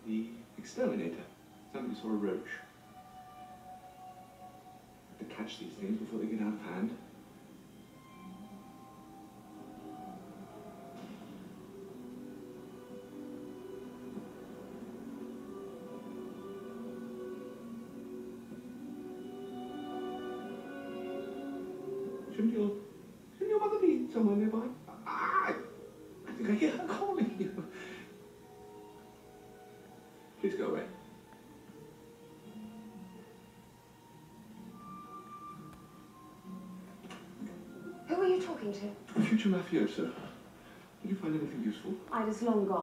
The exterminator. Somebody saw a roach. Have to catch these things before they get out of hand. Shouldn't your mother be somewhere nearby? I think I hear her calling you. Please go away. Who are you talking to? A future mafioso. Did you find anything useful? Ida's long gone.